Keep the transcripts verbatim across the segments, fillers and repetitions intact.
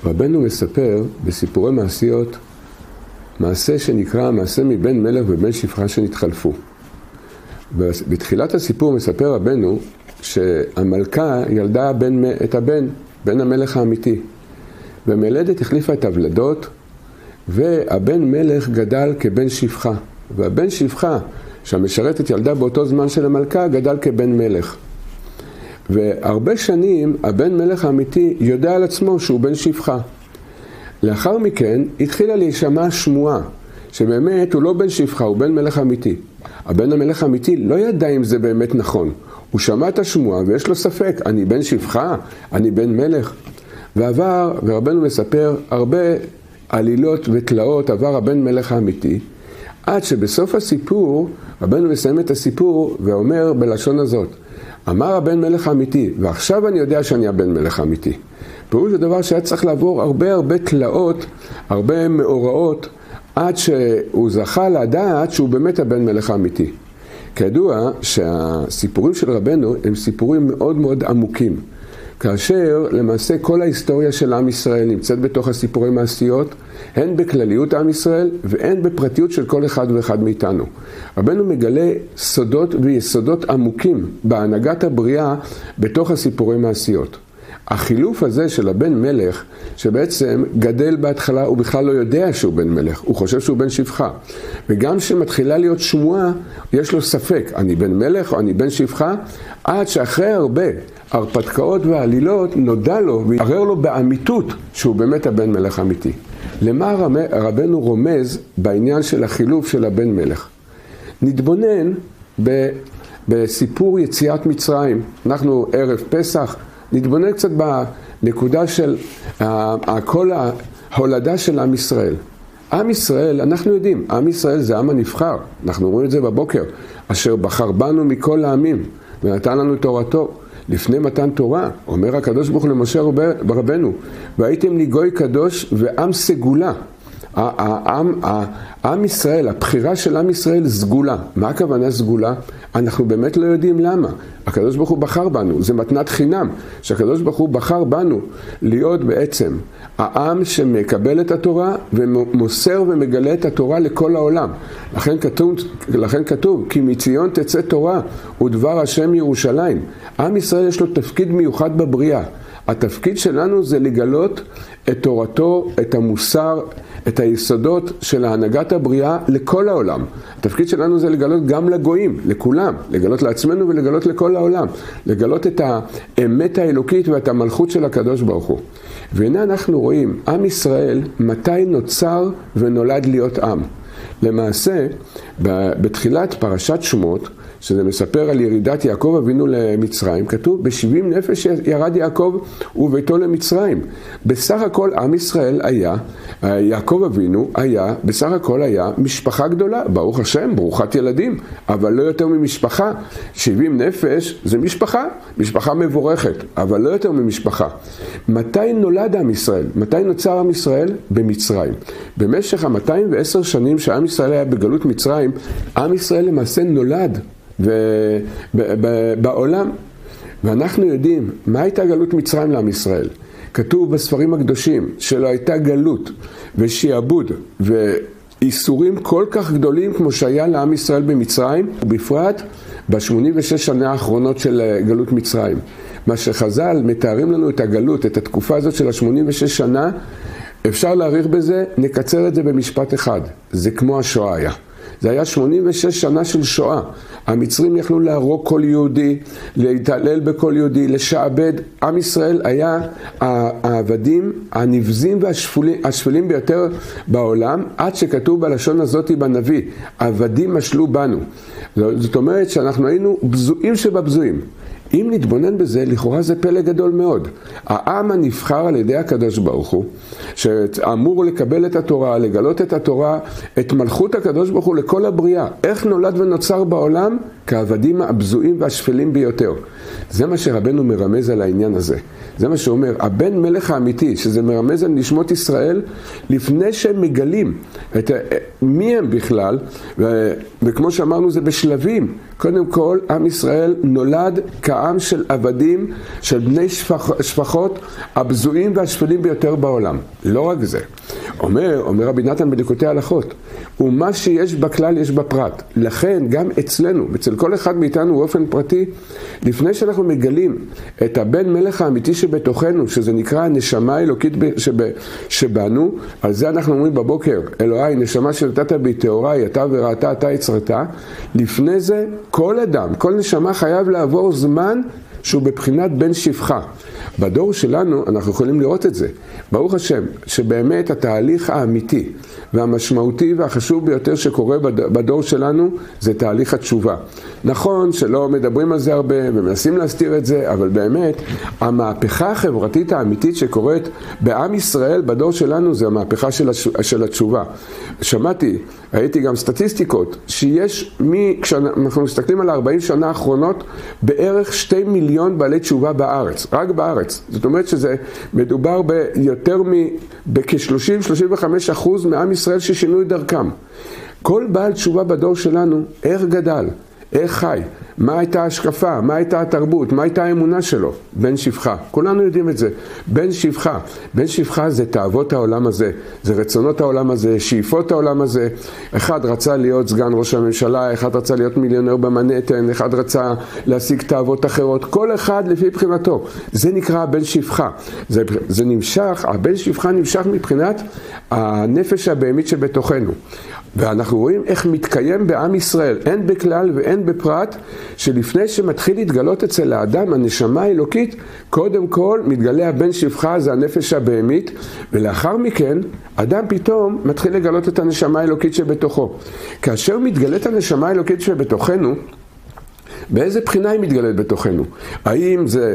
רבנו מספר בסיפורי מעשיות, מעשה שנקרא מעשה מבן מלך ובן שפחה שנתחלפו. בתחילת הסיפור מספר רבנו שהמלכה ילדה בן, את הבן, בן המלך האמיתי. והמלדת החליפה את הוולדות, והבן מלך גדל כבן שפחה. והבן שפחה, שהמשרתת ילדה באותו זמן של המלכה, גדל כבן מלך. והרבה שנים הבן מלך האמיתי יודע על עצמו שהוא בן שפחה. לאחר מכן התחילה להישמע שמועה, שבאמת הוא לא בן שפחה, הוא בן מלך אמיתי. הבן המלך האמיתי לא ידע אם זה באמת נכון. הוא שמע את השמועה ויש לו ספק, אני בן שפחה? אני בן מלך? ועבר, ורבנו מספר, הרבה עלילות ותלאות עבר הבן מלך האמיתי, עד שבסוף הסיפור, רבנו מסיים את הסיפור ואומר בלשון הזאת, אמר הבן מלך האמיתי, ועכשיו אני יודע שאני הבן מלך האמיתי. פירוש הדבר שהיה צריך לעבור הרבה הרבה תלאות, הרבה מאורעות, עד שהוא זכה לדעת שהוא באמת הבן מלך האמיתי. כידוע שהסיפורים של רבנו הם סיפורים מאוד מאוד עמוקים. כאשר למעשה כל ההיסטוריה של עם ישראל נמצאת בתוך הסיפורי מעשיות, הן בכלליות עם ישראל והן בפרטיות של כל אחד ואחד מאיתנו. רבנו מגלה סודות ויסודות עמוקים בהנהגת הבריאה בתוך הסיפורי מעשיות. החילוף הזה של הבן מלך, שבעצם גדל בהתחלה, הוא בכלל לא יודע שהוא בן מלך, הוא חושב שהוא בן שפחה. וגם שמתחילה להיות שמועה, יש לו ספק, אני בן מלך או אני בן שפחה, עד שאחרי הרבה הרפתקאות והעלילות נודע לו ויערר לו באמיתות שהוא באמת הבן מלך אמיתי. למה רבנו רומז בעניין של החילוף של הבן מלך? נתבונן ב, בסיפור יציאת מצרים. אנחנו ערב פסח, נתבונן קצת בנקודה של כל ההולדה של עם ישראל. עם ישראל, אנחנו יודעים, עם ישראל זה עם הנבחר, אנחנו רואים את זה בבוקר, אשר בחר בנו מכל העמים ונתן לנו תורתו. לפני מתן תורה, אומר הקדוש ברוך הוא למשה רבנו, והייתם לי גוי קדוש ועם סגולה. העם, העם ישראל, הבחירה של עם ישראל סגולה. מה הכוונה סגולה? אנחנו באמת לא יודעים למה. הקדוש ברוך הוא בחר בנו, זה מתנת חינם, שהקדוש ברוך הוא בחר בנו להיות בעצם העם שמקבל את התורה ומוסר ומגלה את התורה לכל העולם. לכן כתוב, לכן כתוב, כי מציון תצא תורה ודבר השם ירושלים. עם ישראל יש לו תפקיד מיוחד בבריאה. התפקיד שלנו זה לגלות את תורתו, את המוסר, את היסודות של ההנהגת הבריאה לכל העולם. התפקיד שלנו זה לגלות גם לגויים, לכולם, לגלות לעצמנו ולגלות לכל העולם, לגלות את האמת האלוקית ואת המלכות של הקדוש ברוך הוא. והנה אנחנו רואים, עם ישראל מתי נוצר ונולד להיות עם. למעשה, בתחילת פרשת שמות, שזה מספר על ירידת יעקב אבינו למצרים, כתוב בשבעים נפש ירד יעקב וביתו למצרים. בסך הכל עם ישראל היה, יעקב אבינו היה, בסך הכל היה משפחה גדולה, ברוך השם, ברוכת ילדים, אבל לא יותר ממשפחה. שבעים נפש זה משפחה, משפחה מבורכת, אבל לא יותר ממשפחה. מתי נולד עם ישראל? מתי נוצר עם ישראל? במצרים. במשך ה-מאתיים ועשר שנים שעם ישראל היה בגלות מצרים, עם ישראל למעשה נולד בעולם. ואנחנו יודעים מה הייתה גלות מצרים לעם ישראל. כתוב בספרים הקדושים שלא הייתה גלות ושיעבוד ואיסורים כל כך גדולים כמו שהיה לעם ישראל במצרים, ובפרט ב-שמונים ושש שנה האחרונות של גלות מצרים. מה שחז"ל מתארים לנו את הגלות, את התקופה הזאת של ה-שמונים ושש שנה, אפשר להעריך בזה, נקצר את זה במשפט אחד, זה כמו השואה היה. זה היה שמונים ושש שנה של שואה. המצרים יכלו להרוג כל יהודי, להתעלל בכל יהודי, לשעבד. עם ישראל היה העבדים, הנבזים והשפלים ביותר בעולם, עד שכתוב בלשון הזאת בנביא, עבדים משלו בנו. זאת אומרת שאנחנו היינו בזויים שבבזויים. אם נתבונן בזה, לכאורה זה פלא גדול מאוד. העם הנבחר על ידי הקדוש ברוך הוא, שאמור לקבל את התורה, לגלות את התורה, את מלכות הקדוש ברוך הוא לכל הבריאה. איך נולד ונוצר בעולם? כעבדים הבזויים והשפלים ביותר. זה מה שרבנו מרמז על העניין הזה. זה מה שאומר, הבן מלך האמיתי, שזה מרמז על נשמות ישראל, לפני שהם מגלים את מי הם בכלל, ו, וכמו שאמרנו זה בשלבים. קודם כל, עם ישראל נולד כעם של עבדים, של בני שפח, שפחות, הבזויים והשפלים ביותר בעולם. לא רק זה. אומר, אומר רבי נתן בליקוטי ההלכות, ומה שיש בכלל יש בפרט. לכן, גם אצלנו, אצל כל אחד מאיתנו באופן פרטי, לפני שאנחנו מגלים את הבן מלך האמיתי שבתוכנו, שזה נקרא הנשמה האלוקית שבנו, על זה אנחנו אומרים בבוקר, אלוהי, נשמה שנתת בי טהוריי, אתה וראתה, אתה יצרתה. לפני זה, כל אדם, כל נשמה חייב לעבור זמן שהוא בבחינת בן שפחה. בדור שלנו אנחנו יכולים לראות את זה. ברוך השם, שבאמת התהליך האמיתי והמשמעותי והחשוב ביותר שקורה בדור שלנו זה תהליך התשובה. נכון שלא מדברים על זה הרבה ומנסים להסתיר את זה, אבל באמת המהפכה החברתית האמיתית שקורית בעם ישראל בדור שלנו זה המהפכה של, הש... של התשובה. שמעתי, ראיתי גם סטטיסטיקות, שיש מי, כשאנחנו מסתכלים על ארבעים שנה האחרונות, בערך שתי מיליון בעלי תשובה בארץ, רק בארץ. זאת אומרת שזה מדובר ביותר מ... בכ-שלושים עד שלושים וחמישה אחוז מעם ישראל ששינו את דרכם. כל בעל תשובה בדור שלנו, איך גדל? איך חי? מה הייתה השקפה? מה הייתה התרבות? מה הייתה האמונה שלו? בן שפחה. כולנו יודעים את זה. בן שפחה. בן שפחה זה תאוות העולם הזה. זה רצונות העולם הזה, שאיפות העולם הזה. אחד רצה להיות סגן ראש הממשלה, אחד רצה להיות מיליונר במנהטן, אחד רצה להשיג תאוות אחרות. כל אחד לפי בחינתו. זה נקרא בן שפחה. זה, זה נמשך, הבן שפחה נמשך מבחינת הנפש הבהמית שבתוכנו. ואנחנו רואים איך מתקיים בעם ישראל, אין בכלל ואין בפרט, שלפני שמתחיל להתגלות אצל האדם הנשמה האלוקית, קודם כל מתגלה הבן שפחה, זה הנפש הבהמית, ולאחר מכן אדם פתאום מתחיל לגלות את הנשמה האלוקית שבתוכו. כאשר מתגלית הנשמה האלוקית שבתוכנו, באיזה בחינה היא מתגלית בתוכנו? האם זה,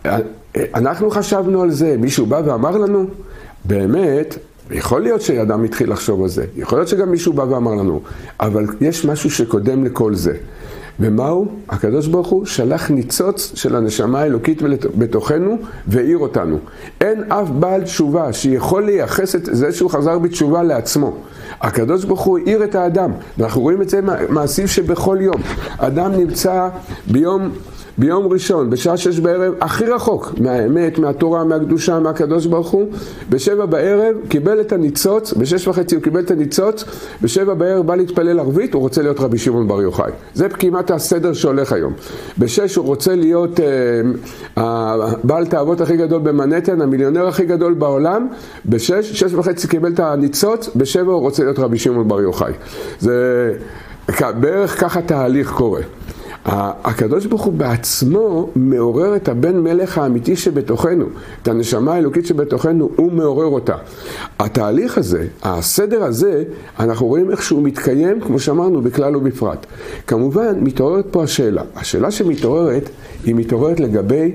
אנחנו חשבנו על זה, מישהו בא ואמר לנו? באמת, יכול להיות שאדם התחיל לחשוב על זה, יכול להיות שגם מישהו בא ואמר לנו, אבל יש משהו שקודם לכל זה. ומהו? הקדוש ברוך הוא שלח ניצוץ של הנשמה האלוקית בתוכנו והעיר אותנו. אין אף בעל תשובה שיכול לייחס את זה שהוא חזר בתשובה לעצמו. הקדוש ברוך הוא העיר את האדם, ואנחנו רואים את זה מעשים שבכל יום. אדם נמצא ביום... ביום ראשון, בשעה שש בערב, הכי רחוק מהאמת, מהתורה, מהקדושה, מהקדוש ברוך הוא, בשבע בערב קיבל את הניצוץ, בשש וחצי הוא קיבל את הניצוץ, בשבע בערב בא להתפלל ערבית, הוא רוצה להיות רבי שמעון בר יוחאי. זה כמעט הסדר שהולך היום. בשש הוא רוצה להיות אה, הבעל תאוות הכי גדול במנהטן, המיליונר הכי גדול בעולם, בשש, שש וחצי קיבל את הניצוץ, בשבע הוא רוצה להיות רבי שמעון בר יוחאי. זה בערך ככה תהליך קורה. הקדוש ברוך הוא בעצמו מעורר את הבן מלך האמיתי שבתוכנו, את הנשמה האלוקית שבתוכנו, הוא מעורר אותה. התהליך הזה, הסדר הזה, אנחנו רואים איך שהוא מתקיים, כמו שאמרנו, בכלל ובפרט. כמובן, מתעוררת פה השאלה. השאלה שמתעוררת, היא מתעוררת לגבי,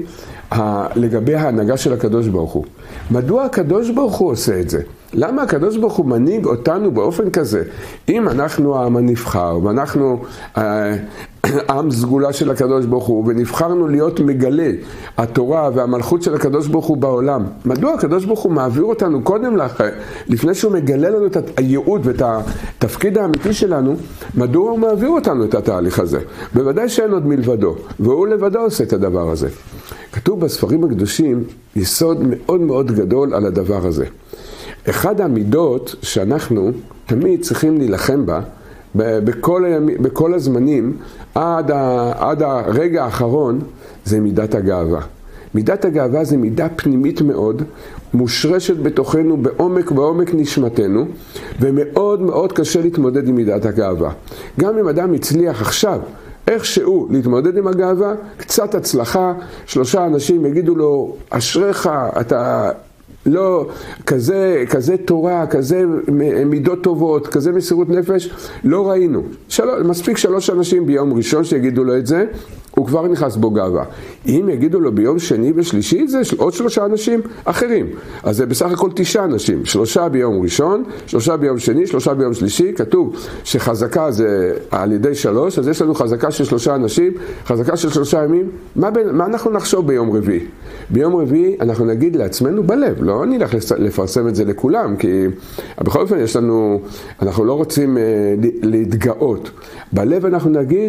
לגבי ההנהגה של הקדוש ברוך הוא. מדוע הקדוש ברוך הוא עושה את זה? למה הקדוש ברוך הוא מנהיג אותנו באופן כזה? אם אנחנו העם הנבחר, ואנחנו אה, עם סגולה של הקדוש ברוך הוא, ונבחרנו להיות מגלה התורה והמלכות של הקדוש ברוך הוא בעולם, מדוע הקדוש ברוך הוא מעביר אותנו קודם לכן, לפני שהוא מגלה לנו את הייעוד ואת התפקיד האמיתי שלנו, מדוע הוא מעביר אותנו את התהליך הזה? בוודאי שאין עוד מלבדו, והוא לבדו עושה את הדבר הזה. כתוב בספרים הקדושים יסוד מאוד מאוד גדול על הדבר הזה. אחד המידות שאנחנו תמיד צריכים להילחם בה, בכל, בכל הזמנים, עד, ה, עד הרגע האחרון, זה מידת הגאווה. מידת הגאווה זה מידה פנימית מאוד, מושרשת בתוכנו בעומק בעומק נשמתנו, ומאוד מאוד קשה להתמודד עם מידת הגאווה. גם אם אדם הצליח עכשיו, איכשהו להתמודד עם הגאווה, קצת הצלחה, שלושה אנשים יגידו לו, אשריך, אתה לא, כזה, כזה תורה, כזה מידות טובות, כזה מסירות נפש, לא ראינו. של... מספיק שלוש אנשים ביום ראשון שיגידו לו את זה, הוא כבר נכנס בו גאווה. אם יגידו לו ביום שני ושלישי, זה עוד שלושה אנשים אחרים. אז זה בסך הכל תשעה אנשים. שלושה ביום ראשון, שלושה ביום שני, שלושה ביום שלישי. כתוב שחזקה זה על ידי שלוש, אז יש לנו חזקה של שלושה אנשים, חזקה של שלושה ימים. מה, ב... מה אנחנו נחשוב ביום רביעי? ביום רביעי אנחנו נגיד לעצמנו בלב, לא נלך לפרסם את זה לכולם, כי בכל אופן יש לנו, אנחנו לא רוצים להתגאות. בלב אנחנו נגיד,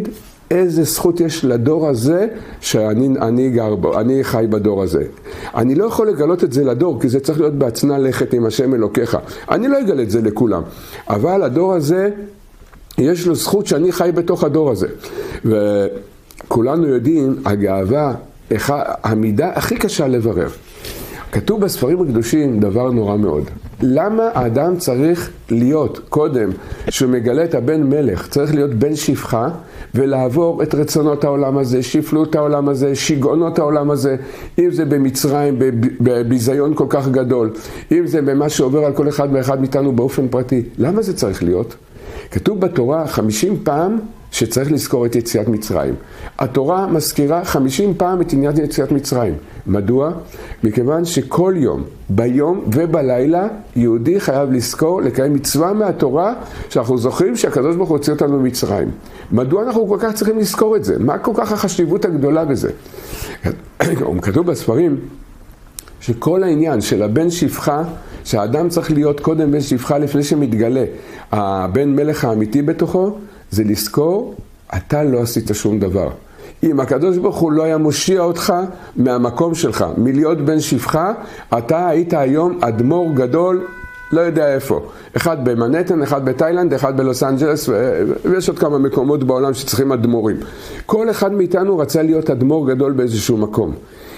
איזה זכות יש לדור הזה שאני אני גר בו, אני חי בדור הזה. אני לא יכול לגלות את זה לדור, כי זה צריך להיות בהצנע לכת עם השם אלוקיך. אני לא אגלה את זה לכולם. אבל הדור הזה, יש לו זכות שאני חי בתוך הדור הזה. וכולנו יודעים, הגאווה, המידה הכי קשה לברר. כתוב בספרים הקדושים דבר נורא מאוד. למה האדם צריך להיות קודם שהוא מגלה את הבן מלך, צריך להיות בן שפחה ולעבור את רצונות העולם הזה, שפלות העולם הזה, שיגעונות העולם הזה, אם זה במצרים, בביזיון כל כך גדול, אם זה במה שעובר על כל אחד ואחד מאיתנו באופן פרטי. למה זה צריך להיות? כתוב בתורה חמישים פעם שצריך לזכור את יציאת מצרים. התורה מזכירה חמישים פעם את עניין יציאת מצרים. מדוע? מכיוון שכל יום, ביום ובלילה, יהודי חייב לזכור, לקיים מצווה מהתורה, שאנחנו זוכרים שהקדוש ברוך הוא הוציא אותנו ממצרים. מדוע אנחנו כל כך צריכים לזכור את זה? מה כל כך החשיבות הגדולה בזה? כתוב בספרים שכל העניין של הבן שפחה, שהאדם צריך להיות קודם בן שפחה לפני שמתגלה הבן מלך האמיתי בתוכו, זה לזכור, אתה לא עשית שום דבר. אם הקדוש ברוך הוא לא היה מושיע אותך מהמקום שלך, מלהיות בן שפחה, אתה היית היום אדמו"ר גדול, לא יודע איפה. אחד במנהטן, אחד בתאילנד, אחד בלוס אנג'לס, ויש עוד כמה מקומות בעולם שצריכים אדמו"רים. כל אחד מאיתנו רצה להיות אדמו"ר גדול באיזשהו מקום.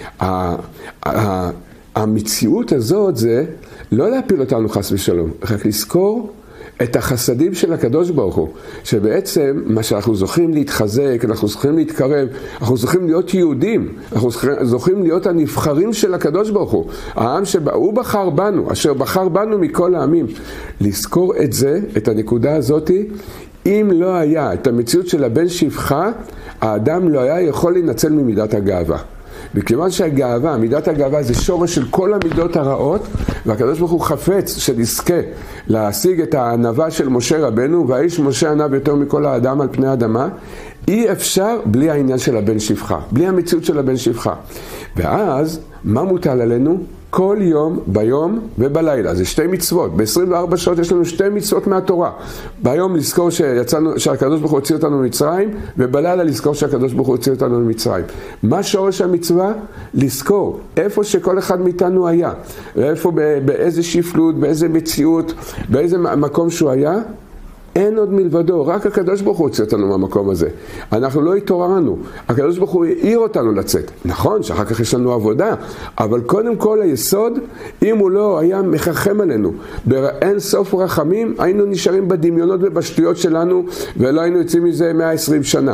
המציאות הזאת זה לא להפיל אותנו חס ושלום, רק לזכור את החסדים של הקדוש ברוך הוא, שבעצם מה שאנחנו זוכים להתחזק, אנחנו זוכים להתקרב, אנחנו זוכים להיות יהודים, אנחנו זוכים להיות הנבחרים של הקדוש ברוך הוא, העם שהוא בחר בנו, אשר בחר בנו מכל העמים. לזכור את זה, את הנקודה הזאת, אם לא היה את המציאות של הבן שפחה, האדם לא היה יכול לנצל ממידת הגאווה. וכיוון שהגאווה, מידת הגאווה זה שורש של כל המידות הרעות, והקדוש ברוך הוא חפץ שנזכה להשיג את הענווה של משה רבנו, והאיש משה ענב יותר מכל האדם על פני האדמה, אי אפשר בלי העניין של הבן שפחה, בלי המציאות של הבן שפחה. ואז מה מוטל עלינו? כל יום, ביום ובלילה. זה שתי מצוות. ב-עשרים וארבע שעות יש לנו שתי מצוות מהתורה. ביום לזכור שיצאנו, שהקדוש ברוך הוא הוציא אותנו ממצרים, ובלילה לזכור שהקדוש ברוך הוא הוציא אותנו ממצרים. מה שורש המצווה? לזכור איפה שכל אחד מאיתנו היה. איפה, באיזה שפלות, באיזה מציאות, באיזה מקום שהוא היה. אין עוד מלבדו, רק הקדוש ברוך הוא הוציא אותנו מהמקום הזה. אנחנו לא התעוררנו, הקדוש ברוך הוא העיר אותנו לצאת. נכון שאחר כך יש לנו עבודה, אבל קודם כל היסוד, אם הוא לא היה מחכם עלינו, באין סוף רחמים, היינו נשארים בדמיונות ובשטויות שלנו, ולא היינו יוצאים מזה מאה ועשרים שנה.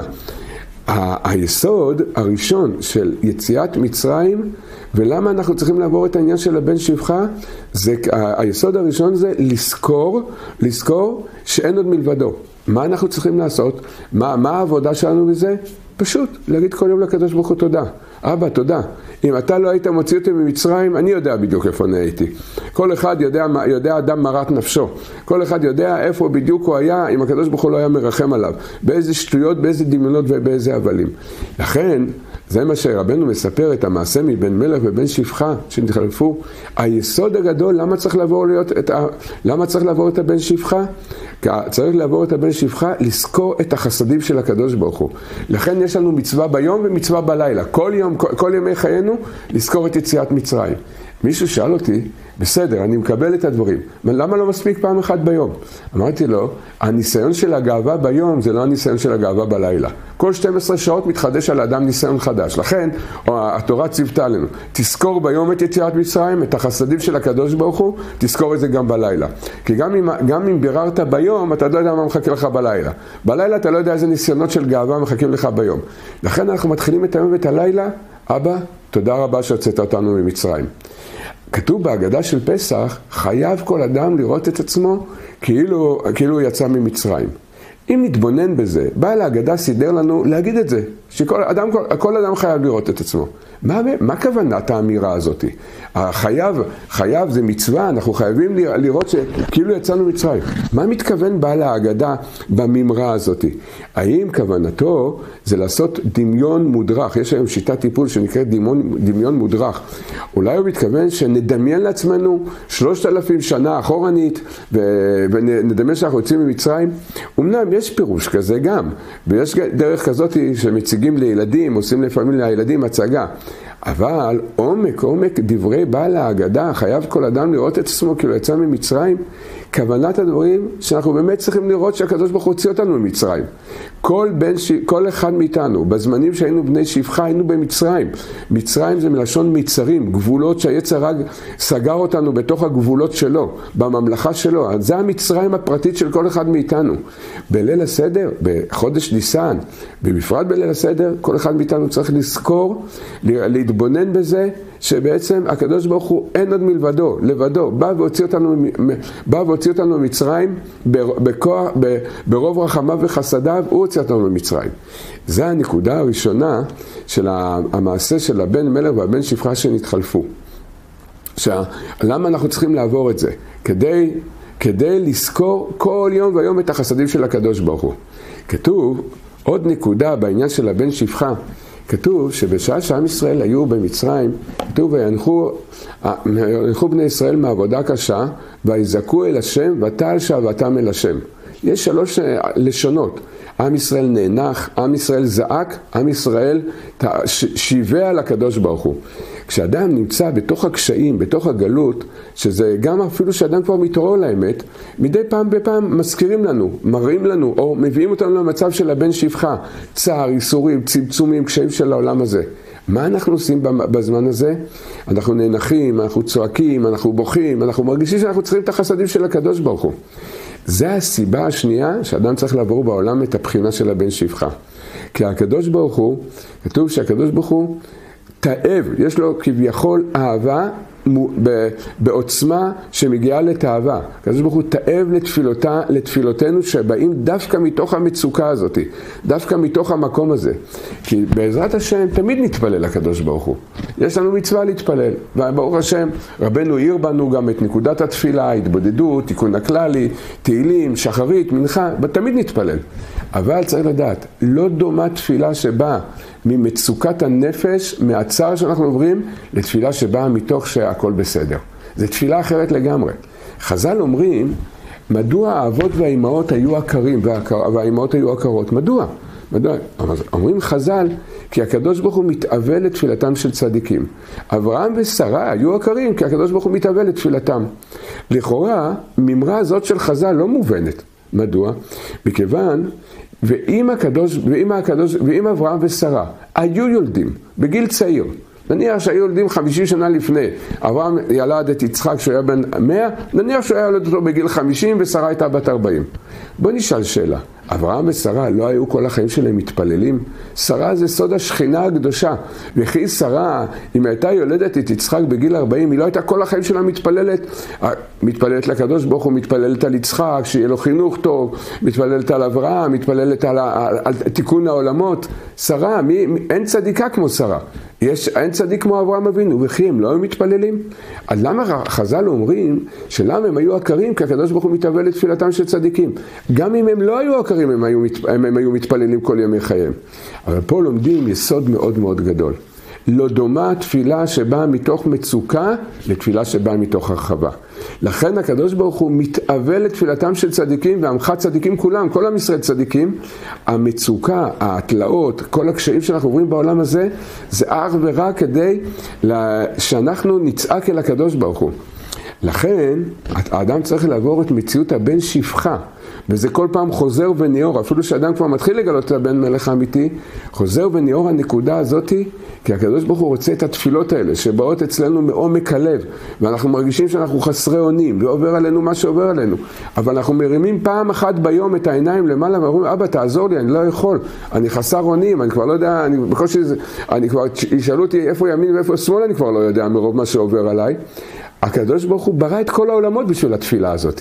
היסוד הראשון של יציאת מצרים, ולמה אנחנו צריכים לעבור את העניין של הבן שפחה, זה, היסוד הראשון זה לזכור, לזכור שאין עוד מלבדו. מה אנחנו צריכים לעשות? מה, מה העבודה שלנו בזה? פשוט להגיד כל יום לקדוש ברוך הוא תודה. אבא, תודה. אם אתה לא היית מוציא אותי ממצרים, אני יודע בדיוק איפה אני הייתי. כל אחד יודע, יודע אדם מרת נפשו. כל אחד יודע איפה בדיוק הוא היה, אם הקדוש ברוך הוא לא היה מרחם עליו. באיזה שטויות, באיזה דמיונות ובאיזה הבלים. לכן, זה מה שרבנו מספר את המעשה מבן מלך ובן שפחה שנתחלפו. היסוד הגדול, למה צריך לעבור להיות את ה... למה צריך לעבור את הבן שפחה? כי צריך לעבור את הבן שפחה, לזכור את החסדים של הקדוש ברוך הוא. לכן יש לנו מצווה ביום ומצווה בלילה. כל יום, כל, כל ימי חיינו, לזכור את יציאת מצרים. מישהו שאל אותי, בסדר, אני מקבל את הדברים, אבל למה לא מספיק פעם אחת ביום? אמרתי לו, הניסיון של הגאווה ביום זה לא הניסיון של הגאווה בלילה. כל שתים עשרה שעות מתחדש על האדם ניסיון חדש. לכן, התורה ציוותה לנו, תזכור ביום את יציאת מצרים, את החסדים של הקדוש ברוך הוא, תזכור את זה גם בלילה. כי גם אם, גם אם ביררת ביום, אתה לא יודע מה מחכה לך בלילה. בלילה אתה לא יודע איזה ניסיונות של גאווה מחכים לך ביום. לכן אנחנו מתחילים את היום ואת הלילה, אבא, תודה רבה שהוצאת אותנו ממצרים. כתוב בהגדה של פסח, חייב כל אדם לראות את עצמו כאילו, כאילו הוא יצא ממצרים. אם נתבונן בזה, בעל ההגדה סידר לנו להגיד את זה, שכל אדם, כל, כל אדם חייב לראות את עצמו. מה, מה כוונת האמירה הזאת? חייב, חייב זה מצווה, אנחנו חייבים לראות שכאילו יצאנו מצרים. מה מתכוון בעל ההגדה בממרה הזאת? האם כוונתו זה לעשות דמיון מודרך? יש היום שיטת טיפול שנקראת דמיון, דמיון מודרך. אולי הוא מתכוון שנדמיין לעצמנו שלושת אלפים שנה אחורנית ונדמיין שאנחנו יוצאים ממצרים? אמנם יש פירוש כזה גם, ויש דרך כזאת שמציגים לילדים, עושים לפעמים לילדים הצגה. אבל עומק, עומק דברי בעל ההגדה, חייב כל אדם לראות את עצמו כאילו יצא ממצרים. כוונת הדברים שאנחנו באמת צריכים לראות שהקדוש ברוך הוא הוציא אותנו ממצרים. כל, בן ש... כל אחד מאיתנו, בזמנים שהיינו בני שפחה, היינו במצרים. מצרים זה מלשון מצרים, גבולות שהיצר הרע סגר אותנו בתוך הגבולות שלו, בממלכה שלו. אז זה המצרים הפרטית של כל אחד מאיתנו. בליל הסדר, בחודש ניסן, ובפרט בליל הסדר, כל אחד מאיתנו צריך לזכור, להתבונן בזה, שבעצם הקדוש ברוך הוא אין עוד מלבדו, לבדו, בא והוציא אותנו, בא והוציא אותנו ממצרים, בכוח, ברוב רחמיו וחסדיו, הוא הוציא אותנו ממצרים. זה הנקודה הראשונה של המעשה של הבן מלך והבן שפחה שנתחלפו. עכשיו, למה אנחנו צריכים לעבור את זה? כדי, כדי לזכור כל יום ויום את החסדים של הקדוש ברוך הוא. כתוב, עוד נקודה בעניין של הבן שפחה, כתוב שבשעה שעם ישראל היו במצרים, כתוב וינחו, וינחו בני ישראל מעבודה קשה, ויזעקו אל השם, ותעל שעבתם אל השם. יש שלוש לשונות. עם ישראל נאנח, עם ישראל זעק, עם ישראל שיבה על הקדוש ברוך הוא. כשאדם נמצא בתוך הקשיים, בתוך הגלות, שזה גם אפילו שאדם כבר מתעורר לאמת, מדי פעם בפעם מזכירים לנו, מראים לנו, או מביאים אותנו למצב של הבן שפחה, צער, איסורים, צמצומים, קשיים של העולם הזה. מה אנחנו עושים בזמן הזה? אנחנו נאנחים, אנחנו צועקים, אנחנו בוכים, אנחנו מרגישים שאנחנו צריכים את החסדים של הקדוש ברוך הוא. זה הסיבה השנייה שאדם צריך לעבור בעולם את הבחינה של הבן שפחה. כי הקדוש ברוך הוא, כתוב שהקדוש ברוך הוא תאב, יש לו כביכול אהבה בעוצמה שמגיעה לתאווה. הקדוש ברוך הוא תאב לתפילותה, לתפילותינו שבאים דווקא מתוך המצוקה הזאת, דווקא מתוך המקום הזה. כי בעזרת השם תמיד נתפלל לקדוש ברוך הוא. יש לנו מצווה להתפלל, וברוך השם רבנו העיר בנו גם את נקודת התפילה, התבודדות, תיקון הכללי, תהילים, שחרית, מנחה, תמיד נתפלל. אבל צריך לדעת, לא דומה תפילה שבאה ממצוקת הנפש, מהצער שאנחנו עוברים, לתפילה שבאה מתוך שהכל בסדר. זו תפילה אחרת לגמרי. חז"ל אומרים, מדוע האבות והאימהות היו עקרים והאימהות היו עקרות? מדוע? מדוע? אומרים חז"ל, כי הקדוש ברוך הוא מתאווה לתפילתם של צדיקים. אברהם ושרה היו עקרים, כי הקדוש ברוך הוא מתאווה לתפילתם. לכאורה, ממרה הזאת של חז"ל לא מובנת. מדוע? מכיוון, ואם הקדוש, ואם הקדוש, ואם אברהם ושרה היו יולדים בגיל צעיר, נניח שהיו יולדים חמישים שנה לפני, אברהם ילד את יצחק שהוא היה בן מאה, נניח שהוא היה ילד אותו בגיל חמישים ושרה הייתה בת ארבעים. בוא נשאל שאלה, אברהם ושרה לא היו כל החיים שלהם מתפללים? שרה זה סוד השכינה הקדושה, וכי שרה, אם הייתה יולדת את יצחק בגיל ארבעים, היא לא הייתה כל החיים שלה מתפללת, מתפללת לקדוש ברוך הוא, מתפללת על יצחק, שיהיה לו חינוך טוב, מתפללת על אברהם, מתפללת על, על, על תיקון העולמות. שרה, מי, אין צדיקה כמו שרה. יש, אין צדיק כמו אברהם אבינו, וכי הם לא היו מתפללים? אז למה חז"ל אומרים שלמה הם היו עקרים? כי הקדוש ברוך הוא מתאווה לתפילתם של צדיקים. גם אם הם לא היו עקרים, הם היו, הם, הם היו מתפללים כל ימי חייהם. אבל פה לומדים יסוד מאוד מאוד גדול. לא דומה תפילה שבאה מתוך מצוקה לתפילה שבאה מתוך הרחבה. לכן הקדוש ברוך הוא מתאווה לתפילתם של צדיקים, ועמך צדיקים כולם, כל עם ישראל צדיקים. המצוקה, התלאות, כל הקשיים שאנחנו עוברים בעולם הזה, זה אך ורק כדי שאנחנו נצעק אל הקדוש ברוך הוא. לכן האדם צריך לעבור את מציאות הבן שפחה, וזה כל פעם חוזר וניאור, אפילו שאדם כבר מתחיל לגלות את הבן מלך האמיתי, חוזר וניאור הנקודה הזאת, כי הקדוש ברוך הוא רוצה את התפילות האלה, שבאות אצלנו מעומק הלב, ואנחנו מרגישים שאנחנו חסרי אונים, ועובר עלינו מה שעובר עלינו, אבל אנחנו מרימים פעם אחת ביום את העיניים למעלה, ואומרים, אבא תעזור לי, אני לא יכול, אני חסר אונים, אני כבר לא יודע, אני בקושי, אני כבר, ישאלו אותי איפה ימין ואיפה שמאל, אני כבר לא יודע מרוב מה שעובר עליי. הקדוש ברוך הוא ברא את כל העולמות בשביל התפילה הזאת.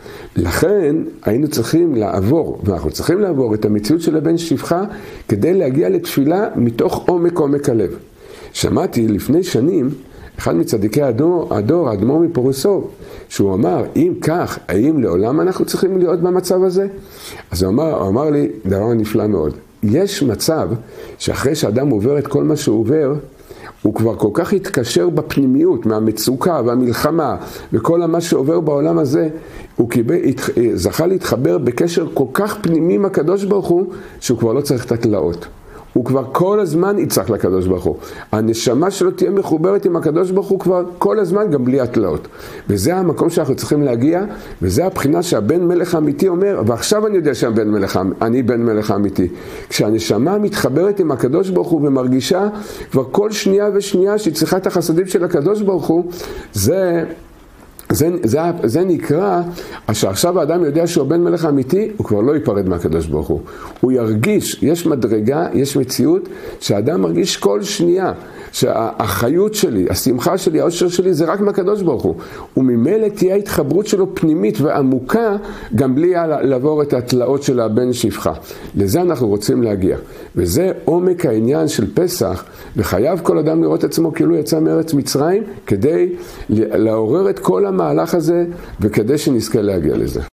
לכן היינו צריכים לעבור, ואנחנו צריכים לעבור את המציאות של הבן שפחה, כדי להגיע לתפילה מתוך עומק עומק הלב. שמעתי לפני שנים, אחד מצדיקי הדור, הדור, האדמו"ר מפורסוב, שהוא אמר, אם כך, האם לעולם אנחנו צריכים להיות במצב הזה? אז הוא אמר, הוא אמר לי דבר נפלא מאוד. יש מצב שאחרי שאדם עובר את כל מה שהוא עובר, הוא כבר כל כך התקשר בפנימיות, מהמצוקה והמלחמה, וכל מה שעובר בעולם הזה, הוא קיבל, זכה להתחבר בקשר כל כך פנימי עם הקדוש ברוך הוא, שהוא כבר לא צריך את התלאות. הוא כבר כל הזמן יצטרך לקדוש ברוך הוא. הנשמה שלו תהיה מחוברת עם הקדוש ברוך הוא כבר כל הזמן, גם בלי התלאות. וזה המקום שאנחנו צריכים להגיע, וזה הבחינה שהבן מלך האמיתי אומר, ועכשיו אני יודע שאני בן מלך, אני בן מלך האמיתי. כשהנשמה מתחברת עם הקדוש ברוך הוא ומרגישה כבר כל שנייה ושנייה שהיא צריכה את החסדים של הקדוש ברוך הוא, זה... זה, זה, זה נקרא, שעכשיו האדם יודע שהוא בן מלך אמיתי, הוא כבר לא ייפרד מהקדוש ברוך הוא. הוא ירגיש, יש מדרגה, יש מציאות, שהאדם מרגיש כל שנייה, שהחיות שלי, השמחה שלי, האושר שלי, זה רק מהקדוש ברוך הוא. וממילא תהיה התחברות שלו פנימית ועמוקה, גם בלי לעבור את התלאות של הבן שפחה. לזה אנחנו רוצים להגיע. וזה עומק העניין של פסח, וחייב כל אדם לראות עצמו כאילו יצא מארץ מצרים, כדי לעורר את כל המהלך הזה, וכדי שנזכה להגיע לזה.